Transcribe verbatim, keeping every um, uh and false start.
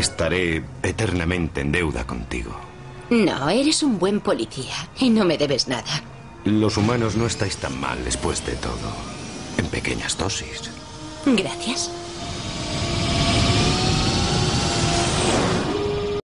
Estaré eternamente en deuda contigo. No, eres un buen policía y no me debes nada. Los humanos no estáis tan mal después de todo. En pequeñas dosis. Gracias.